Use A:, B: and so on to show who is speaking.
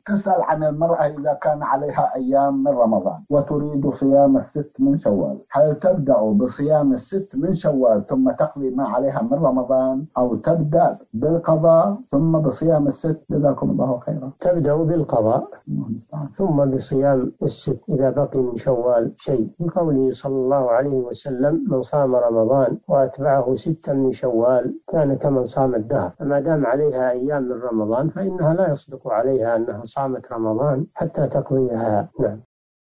A: تسأل عن المرأة إذا كان عليها أيام من رمضان وتريد صيام الست من شوال، هل تبدأ بصيام الست من شوال ثم تقضي ما عليها من رمضان، أو تبدأ بالقضاء ثم بصيام الست؟ جزاكم الله خيرا.
B: تبدأ بالقضاء ثم بصيام الست إذا بقي من شوال شيء، بقوله صلى الله عليه وسلم: من صام رمضان وأتبعه 6 من شوال كان كمن صام الدهر. فما دام عليها أيام من رمضان فإنها لا يصدق عليها أنها صامت رمضان حتى تقضيها. نعم.